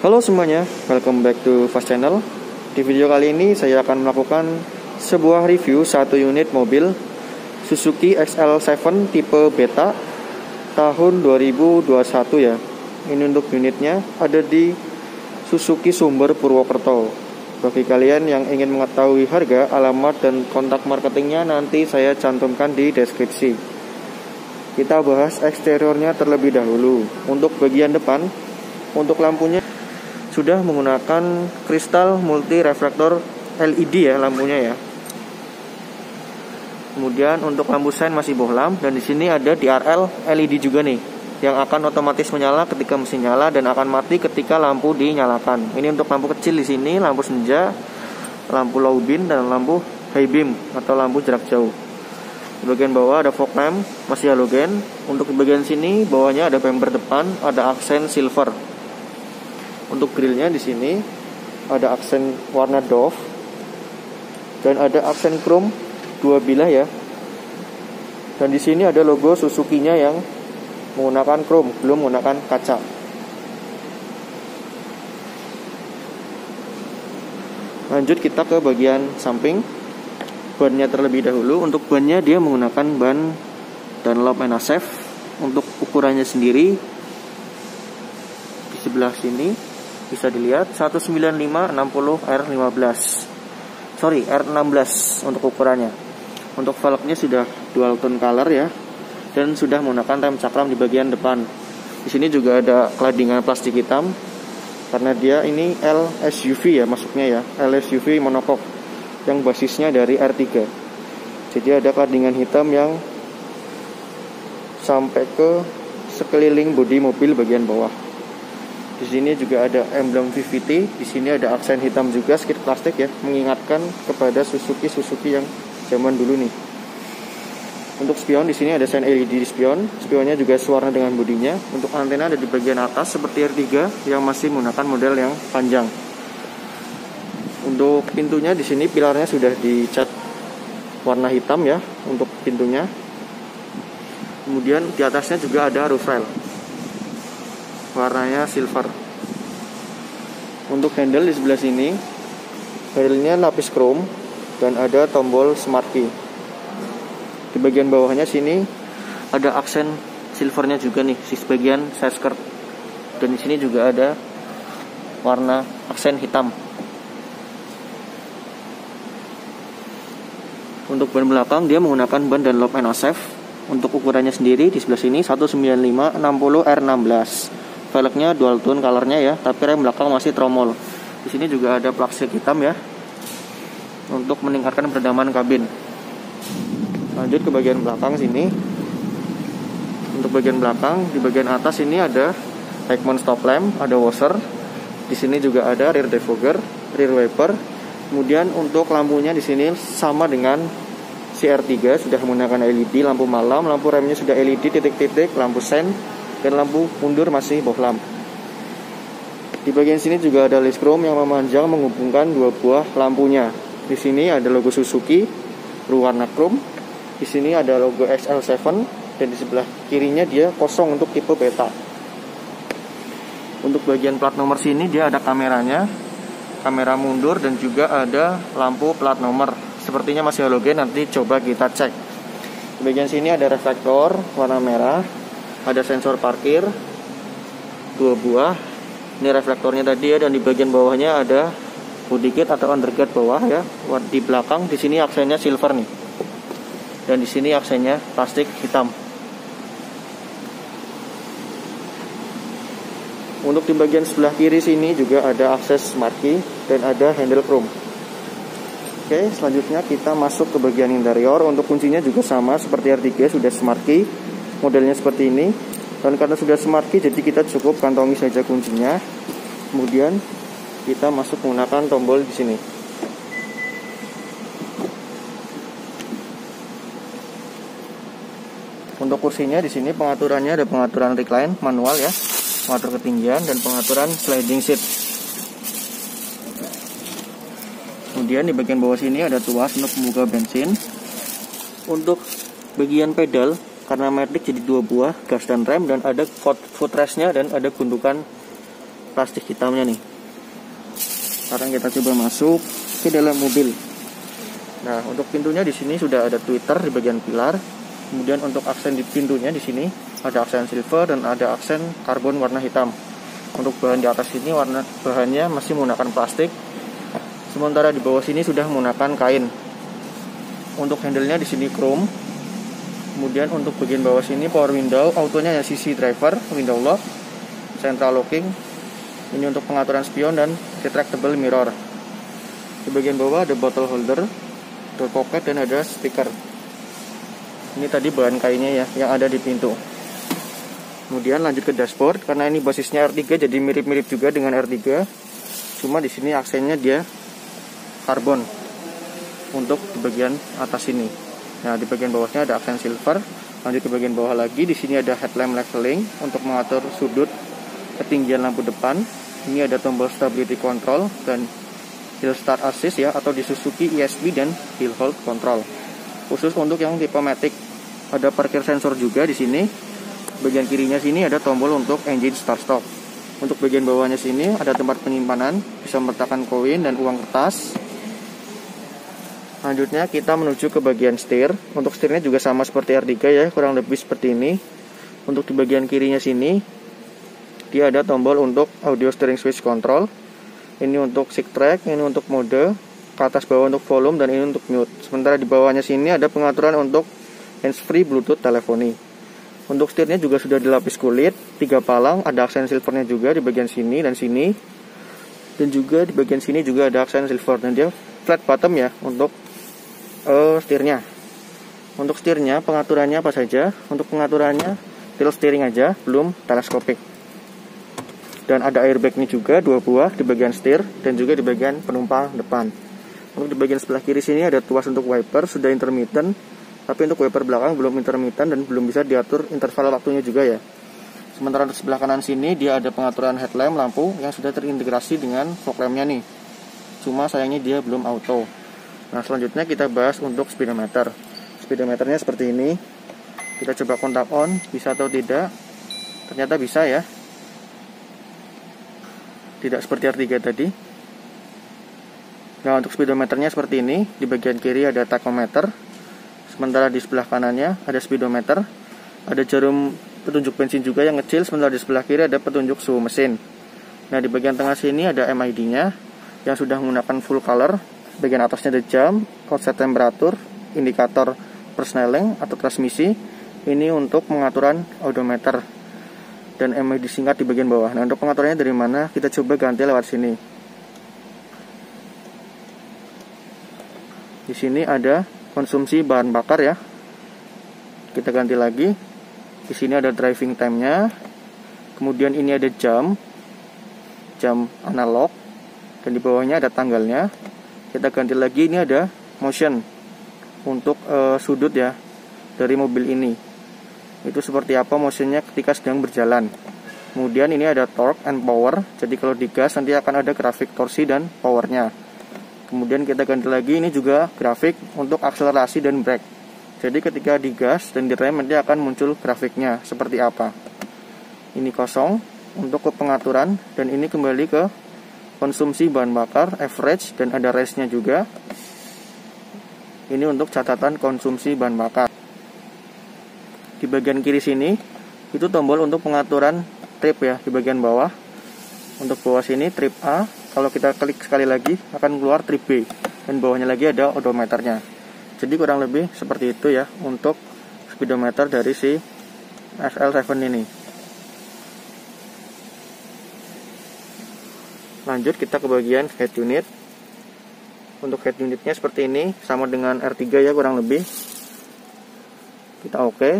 Halo semuanya, welcome back to Fast Channel. Di video kali ini saya akan melakukan sebuah review satu unit mobil Suzuki XL7 tipe Beta tahun 2021 ya. Ini untuk unitnya ada di Suzuki Sumber Purwokerto. Bagi kalian yang ingin mengetahui harga, alamat, dan kontak marketingnya nanti saya cantumkan di deskripsi. Kita bahas eksteriornya terlebih dahulu. Untuk bagian depan, untuk lampunya sudah menggunakan kristal multi reflektor LED ya lampunya ya. Kemudian untuk lampu sen masih bohlam, dan di sini ada DRL LED juga nih yang akan otomatis menyala ketika mesin nyala dan akan mati ketika lampu dinyalakan. Ini untuk lampu kecil di sini, lampu senja, lampu low beam, dan lampu high beam atau lampu jarak jauh. Di bagian bawah ada fog lamp masih halogen. Untuk di bagian sini bawahnya ada bumper depan, ada aksen silver. Untuk grillnya di sini ada aksen warna doff dan ada aksen chrome 2 bilah ya. Dan di sini ada logo Suzuki-nya yang menggunakan chrome, belum menggunakan kaca. Lanjut kita ke bagian samping. Bannya terlebih dahulu. Untuk bannya dia menggunakan ban Dunlop NSF. Untuk ukurannya sendiri di sebelah sini bisa dilihat 195/60 R16 untuk ukurannya. Untuk velgnya sudah dual tone color ya, dan sudah menggunakan rem cakram di bagian depan. Di sini juga ada claddingan plastik hitam karena dia ini L SUV ya masuknya ya, L SUV monocoque yang basisnya dari R3. Jadi ada claddingan hitam yang sampai ke sekeliling bodi mobil bagian bawah. Di sini juga ada emblem VVT. Di sini ada aksen hitam juga sedikit plastik ya, mengingatkan kepada Suzuki yang zaman dulu nih. Untuk spion di sini ada sein LED di spion. Spionnya juga sewarna dengan bodinya. Untuk antena ada di bagian atas seperti R3 yang masih menggunakan model yang panjang. Untuk pintunya di sini pilarnya sudah dicat warna hitam ya untuk pintunya. Kemudian di atasnya juga ada roof rail, warnanya silver. Untuk handle di sebelah sini, handle-nya lapis chrome dan ada tombol smart key. Di bagian bawahnya sini ada aksen silvernya juga nih, di bagian side skirt. Dan di sini juga ada warna aksen hitam. Untuk ban belakang dia menggunakan ban Dunlop NSF. Untuk ukurannya sendiri di sebelah sini 195/60 R16. Velgnya dual tone colornya ya, tapi rem belakang masih tromol. Di sini juga ada plastik hitam ya untuk meningkatkan peredaman kabin. Lanjut ke bagian belakang sini. Untuk bagian belakang di bagian atas ini ada Heckman stop lamp, ada washer. Di sini juga ada rear defogger, rear wiper. Kemudian untuk lampunya di sini sama dengan CR3, sudah menggunakan LED, lampu malam, lampu remnya sudah LED titik-titik, lampu sen, dan lampu mundur masih bohlam. Di bagian sini juga ada list chrome yang memanjang menghubungkan dua buah lampunya. Di sini ada logo Suzuki berwarna chrome. Di sini ada logo XL7 dan di sebelah kirinya dia kosong untuk tipe Beta. Untuk bagian plat nomor sini dia ada kameranya, kamera mundur, dan juga ada lampu plat nomor. Sepertinya masih halogen, nanti coba kita cek. Di bagian sini ada reflektor warna merah, ada sensor parkir 2 buah. Ini reflektornya tadi ya, dan di bagian bawahnya ada body kit atau underguard bawah ya. Di belakang di sini aksennya silver nih. Dan di sini aksennya plastik hitam. Untuk di bagian sebelah kiri sini juga ada akses smart key dan ada handle chrome. Oke, selanjutnya kita masuk ke bagian interior. Untuk kuncinya juga sama seperti R3, sudah smart key. Modelnya seperti ini. Dan karena sudah smart key, jadi kita cukup kantongi saja kuncinya. Kemudian kita masuk menggunakan tombol di sini. Untuk kursinya di sini pengaturannya ada pengaturan recline manual ya, pengatur ketinggian, dan pengaturan sliding seat. Kemudian di bagian bawah sini ada tuas untuk membuka bensin. Untuk bagian pedal karena matic jadi 2 buah, gas dan rem, dan ada footrest-nya dan ada gundukan plastik hitamnya nih. Sekarang kita coba masuk ke dalam mobil. Nah, untuk pintunya di sini sudah ada Twitter di bagian pilar. Kemudian untuk aksen di pintunya di sini ada aksen silver dan ada aksen karbon warna hitam. Untuk bahan di atas ini bahannya masih menggunakan plastik. Sementara di bawah sini sudah menggunakan kain. Untuk handle-nya di sini chrome. Kemudian untuk bagian bawah sini power window, autonya ya CC driver, window lock, central locking. Ini untuk pengaturan spion dan retractable mirror. Di bagian bawah ada bottle holder, door pocket dan ada speaker. Ini tadi bahan kainnya ya yang ada di pintu. Kemudian lanjut ke dashboard, karena ini basisnya R3 jadi mirip-mirip juga dengan R3. Cuma di sini aksennya dia karbon untuk di bagian atas ini. Nah, di bagian bawahnya ada aksen silver. Lanjut ke bagian bawah lagi, di sini ada headlamp leveling untuk mengatur sudut ketinggian lampu depan. Ini ada tombol stability control dan hill start assist ya, atau di Suzuki ESP dan hill hold control. Khusus untuk yang tipe Matic, ada parkir sensor juga di sini. Bagian kirinya sini ada tombol untuk engine start stop. Untuk bagian bawahnya sini ada tempat penyimpanan, bisa meletakkan koin dan uang kertas. Selanjutnya kita menuju ke bagian setir. Untuk setirnya juga sama seperti R3 ya, kurang lebih seperti ini. Untuk di bagian kirinya sini dia ada tombol untuk audio steering switch control. Ini untuk sick track, ini untuk mode, ke atas bawah untuk volume, dan ini untuk mute. Sementara di bawahnya sini ada pengaturan untuk hands-free Bluetooth teleponi. Untuk setirnya juga sudah dilapis kulit, 3 palang, ada aksen silvernya juga di bagian sini dan sini. Dan juga di bagian sini juga ada aksen silver, dan dia flat bottom ya untuk setirnya. Untuk setirnya pengaturannya apa saja? Untuk pengaturannya tilt steering aja, belum teleskopik. Dan ada airbag-nya juga 2 buah di bagian setir dan juga di bagian penumpang depan. Untuk di bagian sebelah kiri sini ada tuas untuk wiper, sudah intermittent. Tapi untuk wiper belakang belum intermittent dan belum bisa diatur interval waktunya juga ya. Sementara untuk sebelah kanan sini dia ada pengaturan headlamp lampu yang sudah terintegrasi dengan fog lamp-nya nih. Cuma sayangnya dia belum auto. Nah, selanjutnya kita bahas untuk speedometer. Speedometernya seperti ini. Kita coba kontak on, bisa atau tidak. Ternyata bisa ya. Tidak seperti R3 tadi. Nah, untuk speedometernya seperti ini. Di bagian kiri ada tachometer. Sementara di sebelah kanannya ada speedometer. Ada jarum petunjuk bensin juga yang kecil. Sementara di sebelah kiri ada petunjuk suhu mesin. Nah, di bagian tengah sini ada MID-nya yang sudah menggunakan full color. Bagian atasnya ada jam, offset temperatur, indikator persneling atau transmisi. Ini untuk pengaturan odometer. Dan MID singkat di bagian bawah. Nah, untuk pengaturannya dari mana? Kita coba ganti lewat sini. Di sini ada konsumsi bahan bakar ya. Kita ganti lagi. Di sini ada driving time-nya. Kemudian ini ada jam analog. Dan di bawahnya ada tanggalnya. Kita ganti lagi, ini ada motion untuk sudut ya dari mobil ini. Itu seperti apa motionnya ketika sedang berjalan. Kemudian ini ada torque and power. Jadi kalau digas nanti akan ada grafik torsi dan powernya. Kemudian kita ganti lagi, ini juga grafik untuk akselerasi dan brake. Jadi ketika digas dan direm nanti akan muncul grafiknya seperti apa. Ini kosong untuk ke pengaturan, dan ini kembali ke konsumsi bahan bakar, average, dan ada range-nya juga. Ini untuk catatan konsumsi bahan bakar. Di bagian kiri sini itu tombol untuk pengaturan trip ya, di bagian bawah. Untuk bawah sini trip A. Kalau kita klik sekali lagi akan keluar trip B, dan bawahnya lagi ada odometernya. Jadi kurang lebih seperti itu ya untuk speedometer dari si SL7 ini. Lanjut kita ke bagian head unit. Untuk head unitnya seperti ini, sama dengan R3 ya kurang lebih. Kita oke.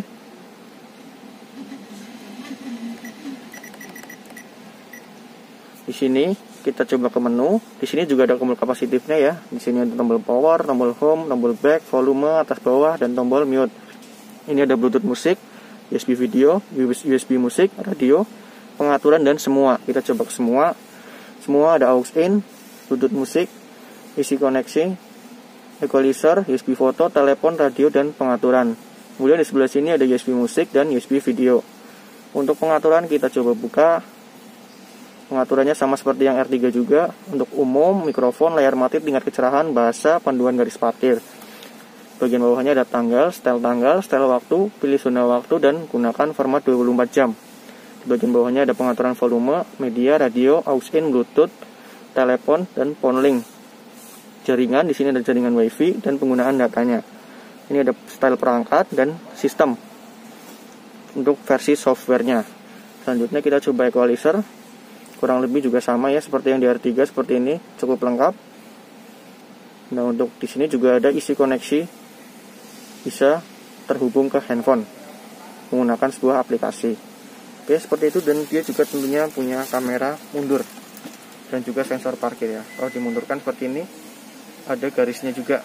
Di sini kita coba ke menu. Di sini juga ada tombol kapasitifnya ya. Di sini ada tombol power, tombol home, tombol back, volume atas bawah, dan tombol mute. Ini ada Bluetooth musik, USB video, USB musik, radio, pengaturan, dan semua. Kita coba ke semua. Semua ada aux in, Bluetooth musik, isi koneksi, equalizer, USB foto, telepon, radio, dan pengaturan. Kemudian di sebelah sini ada USB musik dan USB video. Untuk pengaturan kita coba buka. Pengaturannya sama seperti yang R3 juga. Untuk umum, mikrofon, layar mati, tingkat kecerahan, bahasa, panduan garis parkir. Bagian bawahnya ada tanggal, setel waktu, pilih zona waktu, dan gunakan format 24 jam. Di bagian bawahnya ada pengaturan volume, media, radio, aux-in, bluetooth, telepon, dan phone link. Jaringan, di sini ada jaringan wifi dan penggunaan datanya. Ini ada style perangkat dan sistem untuk versi softwarenya. Selanjutnya kita coba equalizer. Kurang lebih juga sama ya seperti yang di R3, seperti ini, cukup lengkap. Nah, untuk di sini juga ada isi koneksi, bisa terhubung ke handphone menggunakan sebuah aplikasi. Oke, seperti itu. Dan dia juga tentunya punya kamera mundur dan juga sensor parkir ya. Kalau dimundurkan seperti ini, ada garisnya juga.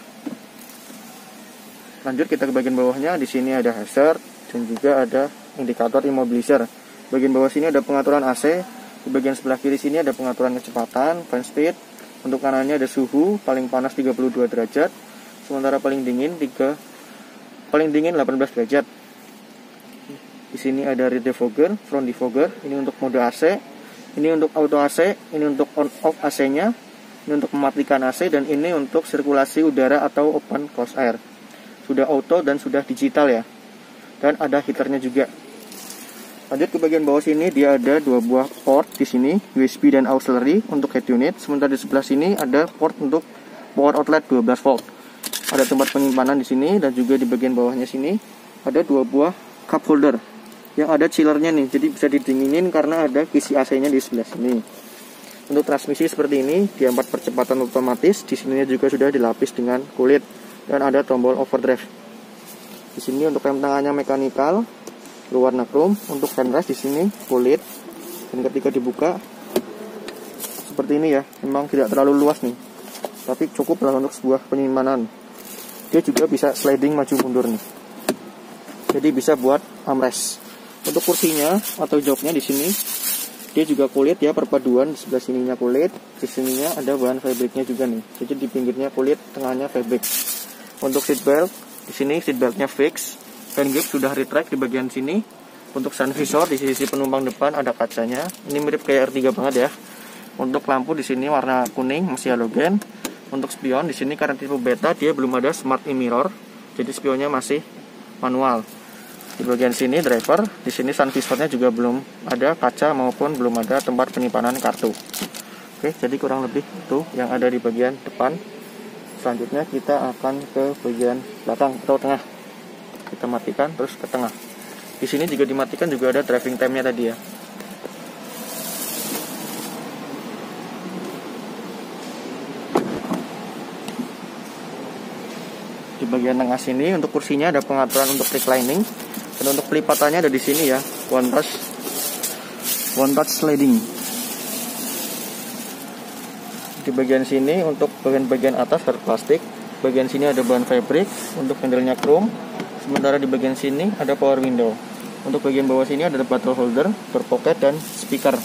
Lanjut kita ke bagian bawahnya. Di sini ada hazard dan juga ada indikator immobilizer. Bagian bawah sini ada pengaturan AC. Di bagian sebelah kiri sini ada pengaturan kecepatan, fan speed. Untuk kanannya ada suhu, paling panas 32 derajat, sementara paling dingin 18 derajat. Di sini ada rear defogger, front defogger. Ini untuk mode AC, ini untuk auto AC, ini untuk on off AC-nya, ini untuk mematikan AC, dan ini untuk sirkulasi udara atau open close air. Sudah auto dan sudah digital ya. Dan ada heaternya juga. Lanjut ke bagian bawah sini, dia ada dua buah port di sini, USB dan auxiliary untuk head unit. Sementara di sebelah sini ada port untuk power outlet 12 volt. Ada tempat penyimpanan di sini, dan juga di bagian bawahnya sini ada dua buah cup holder yang ada chillernya nih, jadi bisa didinginin karena ada kisi AC-nya di sebelah sini. Untuk transmisi seperti ini, dia 4 percepatan otomatis. Di sini juga sudah dilapis dengan kulit dan ada tombol overdrive. Di sini untuk rem tangannya mekanikal berwarna chrome. Untuk handrest di sini kulit, dan ketika dibuka seperti ini ya. Memang tidak terlalu luas nih, tapi cukup lah untuk sebuah penyimpanan. Dia juga bisa sliding maju mundur nih, jadi bisa buat armrest. Untuk kursinya atau joknya di sini, dia juga kulit ya, perpaduan. Di sebelah sininya kulit, di sininya ada bahan fabriknya juga nih. Jadi di pinggirnya kulit, tengahnya fabrik. Untuk seat belt, di sini seat beltnya fix. Hand grip sudah retract di bagian sini. Untuk sun visor di sisi penumpang depan ada kacanya. Ini mirip kayak R3 banget ya. Untuk lampu di sini warna kuning, masih halogen. Untuk spion di sini karena tipe beta, dia belum ada smart mirror, jadi spionnya masih manual. Di bagian sini driver, di sini sun visornya juga belum ada kaca maupun belum ada tempat penyimpanan kartu. Oke, jadi kurang lebih itu yang ada di bagian depan. Selanjutnya kita akan ke bagian belakang atau tengah. Kita matikan terus ke tengah. Di sini juga dimatikan, juga ada driving time-nya tadi ya. Di bagian tengah sini untuk kursinya ada pengaturan untuk reclining, dan untuk pelipatannya ada di sini ya, one touch sliding. Di bagian sini untuk bagian atas berplastik, bagian sini ada bahan fabric, untuk handle-nya chrome. Sementara di bagian sini ada power window. Untuk bagian bawah sini ada bottle holder, door pocket, dan speaker.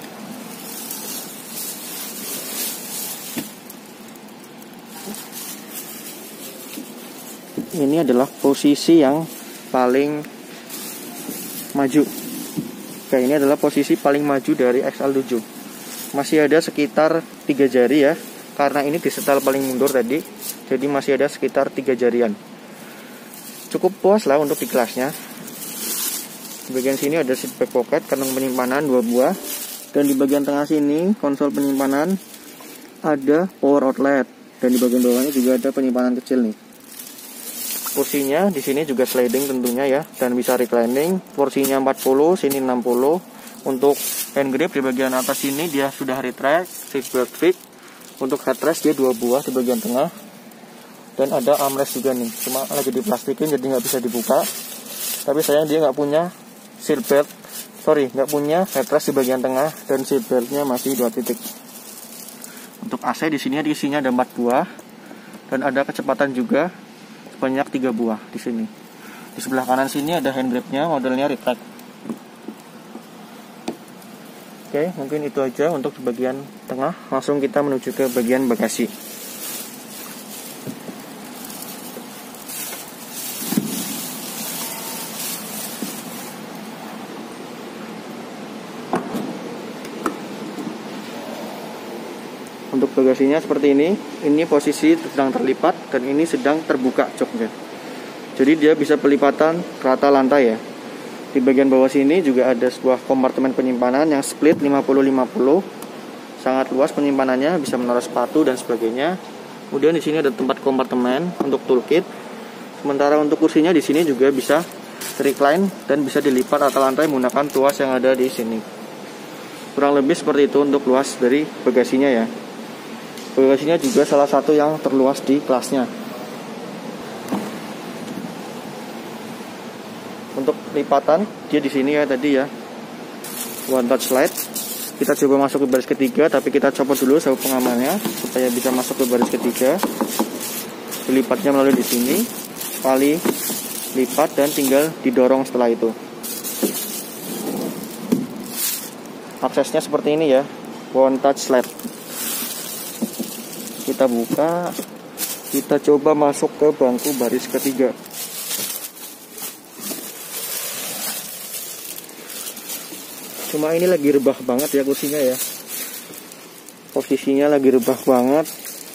Ini adalah posisi yang paling maju. Oke, ini adalah posisi paling maju dari XL7. Masih ada sekitar 3 jari ya, karena ini disetel paling mundur tadi. Jadi masih ada sekitar 3 jarian. Cukup puas lah untuk di kelasnya. Di bagian sini ada seat back pocket, kantong penyimpanan 2 buah. Dan di bagian tengah sini konsol penyimpanan, ada power outlet. Dan di bagian bawahnya juga ada penyimpanan kecil nih. Kursinya di sini juga sliding tentunya ya, dan bisa reclining. Porsinya 40, sini 60. Untuk hand grip di bagian atas sini dia sudah retract, seat belt fix. Untuk headrest dia 2 buah di bagian tengah, dan ada armrest juga nih. Cuma lagi diplastikin jadi nggak bisa dibuka. Tapi sayang dia nggak punya seat belt, nggak punya headrest di bagian tengah, dan seat beltnya masih 2 titik. Untuk AC di sini isinya ada 4 buah, dan ada kecepatan juga banyak 3 buah di sini. Di sebelah kanan sini ada hand gripnya, modelnya retract. Oke, mungkin itu aja untuk di bagian tengah. Langsung kita menuju ke bagian bagasi. bagasinya seperti ini. Ini posisi sedang terlipat dan ini sedang terbuka joknya. Jadi dia bisa pelipatan rata lantai ya. Di bagian bawah sini juga ada sebuah kompartemen penyimpanan yang split 50-50. Sangat luas penyimpanannya, bisa menaruh sepatu dan sebagainya. Kemudian di sini ada tempat kompartemen untuk toolkit. Sementara untuk kursinya di sini juga bisa recline dan bisa dilipat rata lantai menggunakan tuas yang ada di sini. Kurang lebih seperti itu untuk luas dari bagasinya ya. Bagasinya juga salah satu yang terluas di kelasnya. Untuk lipatan dia di sini ya tadi ya. One touch slide. Kita coba masuk ke baris ketiga, tapi kita copot dulu sabuk pengamannya supaya bisa masuk ke baris ketiga. Dilipatnya melalui di sini, tali lipat dan tinggal didorong setelah itu. Aksesnya seperti ini ya, one touch slide. Kita buka, kita coba masuk ke bangku baris ketiga. Cuma ini lagi rebah banget ya kursinya ya. Posisinya lagi rebah banget.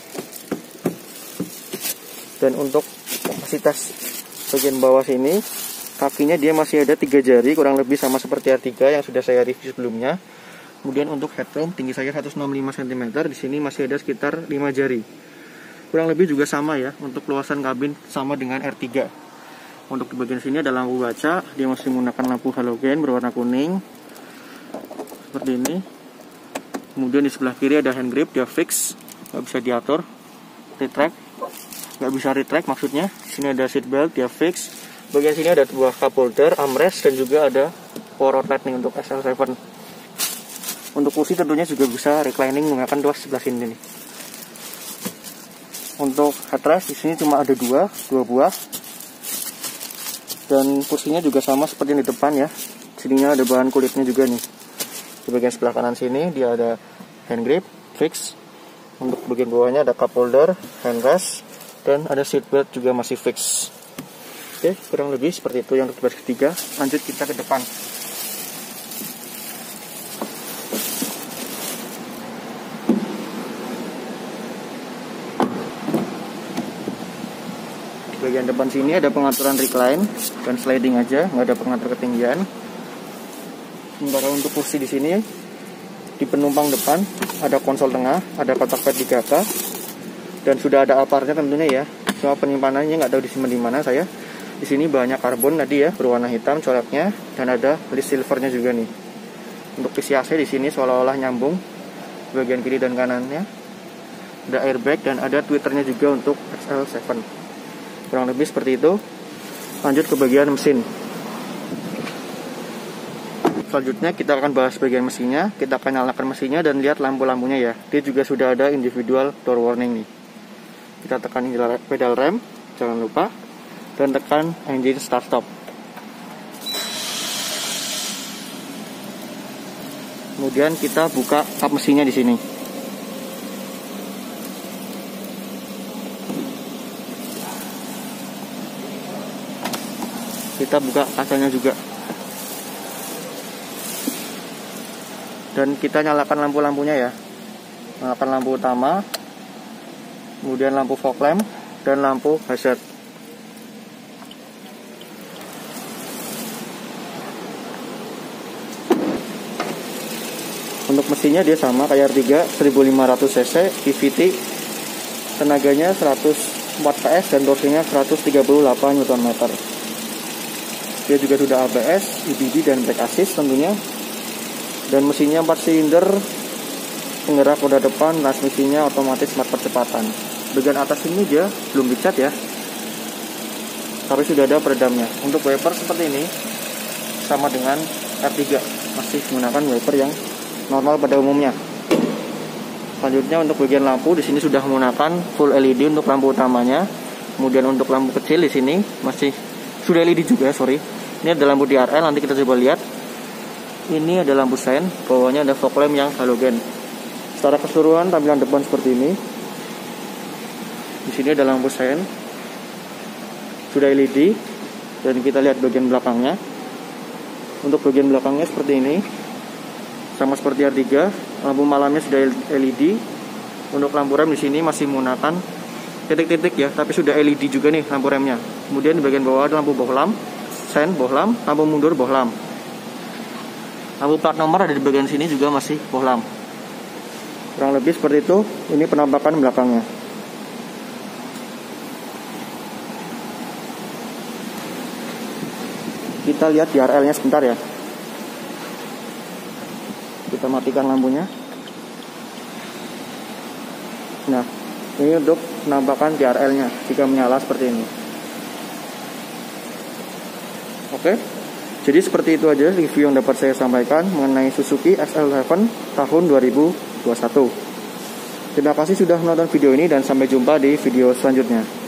Dan untuk kapasitas bagian bawah sini, kakinya dia masih ada 3 jari, kurang lebih sama seperti R3 yang sudah saya review sebelumnya. Kemudian untuk headroom tinggi saya 165 cm, di sini masih ada sekitar 5 jari. Kurang lebih juga sama ya, untuk luasan kabin sama dengan R3. Untuk di bagian sini ada lampu baca, dia masih menggunakan lampu halogen berwarna kuning. Seperti ini. Kemudian di sebelah kiri ada hand grip, dia fix, nggak bisa diatur. Retract, nggak bisa retract maksudnya. Di sini ada seat belt, dia fix. Bagian sini ada dua cup holder, armrest, dan juga ada power outlet nih untuk SL7. Untuk kursi tentunya juga bisa reclining menggunakan tuas sebelah sini nih. Untuk headrest di sini cuma ada dua buah. Dan kursinya juga sama seperti yang di depan ya. Sininya ada bahan kulitnya juga nih. Di bagian sebelah kanan sini dia ada hand grip fix. Untuk bagian bawahnya ada cup holder, handrest, dan ada seat belt juga masih fix. Oke, kurang lebih seperti itu yang untuk baris ketiga. Lanjut kita ke depan. Di bagian depan sini ada pengaturan recline dan sliding aja, nggak ada pengatur ketinggian. Sementara untuk kursi di sini di penumpang depan ada konsol tengah, ada kotak pad 3K, dan sudah ada alparnya tentunya ya. Semua penyimpanannya nggak tahu disimpan di mana saya. Di sini banyak karbon tadi ya, berwarna hitam coraknya, dan ada list silvernya juga nih. Untuk PC AC di sini seolah-olah nyambung bagian kiri dan kanannya. Ada airbag dan ada tweeternya juga untuk XL7. Kurang lebih seperti itu. Lanjut ke bagian mesin. Selanjutnya kita akan bahas bagian mesinnya. Kita akan nyalakan mesinnya dan lihat lampu-lampunya ya. Dia juga sudah ada individual door warning nih. Kita tekan pedal rem, jangan lupa, dan tekan engine start stop. Kemudian kita buka kap mesinnya di sini. Kita buka kacanya juga. Dan kita nyalakan lampu-lampunya ya. Nyalakan lampu utama, kemudian lampu fog lamp, dan lampu hazard. Untuk mesinnya dia sama kayak R3, 1500 cc, PVT, tenaganya 104 PS dan torsinya 138 Nm. Dia juga sudah ABS, EBD, dan brake assist tentunya. Dan mesinnya 4 silinder, penggerak roda depan, transmisinya otomatis smart percepatan. Bagian atas ini dia belum dicat ya, tapi sudah ada peredamnya. Untuk wiper seperti ini, sama dengan R3, masih menggunakan wiper yang normal pada umumnya. Selanjutnya untuk bagian lampu di sini sudah menggunakan full LED untuk lampu utamanya. Kemudian untuk lampu kecil di sini masih sudah LED juga, sorry. Ini ada lampu DRL, nanti kita coba lihat. Ini ada lampu sen, bawahnya ada fog lamp yang halogen. Secara keseluruhan tampilan depan seperti ini. Di sini ada lampu sen, sudah LED, dan kita lihat bagian belakangnya. Untuk bagian belakangnya seperti ini, sama seperti R3. Lampu malamnya sudah LED, Untuk lampu rem di sini masih menggunakan titik-titik ya, tapi sudah LED juga nih lampu remnya. Kemudian di bagian bawah ada lampu bohlam, sen bohlam, lampu mundur bohlam. Lampu plat nomor ada di bagian sini juga masih bohlam. Kurang lebih seperti itu. Ini penampakan belakangnya. Kita lihat di RL-nya sebentar ya. Kita matikan lampunya. Nah, ini untuk penampakan DRL-nya jika menyala seperti ini. Oke, jadi seperti itu aja review yang dapat saya sampaikan mengenai Suzuki XL7 tahun 2021. Terima kasih sudah menonton video ini dan sampai jumpa di video selanjutnya.